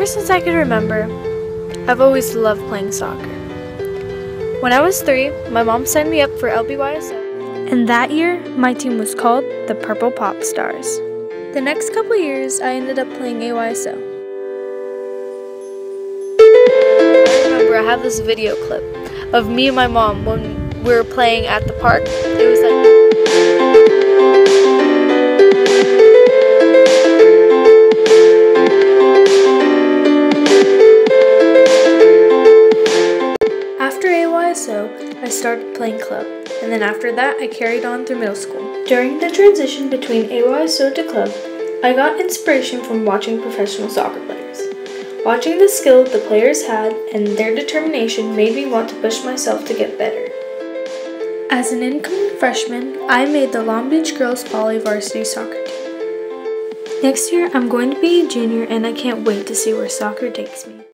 since I can remember, I've always loved playing soccer. When I was 3, my mom signed me up for LBYSO, and that year, my team was called the Purple Pop Stars. The next couple years, I ended up playing AYSO. I remember I have this video clip of me and my mom when we were playing at the park. It was like... After AYSO, I started playing club, and then after that, I carried on through middle school. During the transition between AYSO to club, I got inspiration from watching professional soccer players. Watching the skill the players had and their determination made me want to push myself to get better. As an incoming freshman, I made the Long Beach Girls Poly varsity soccer team. Next year, I'm going to be a junior, and I can't wait to see where soccer takes me.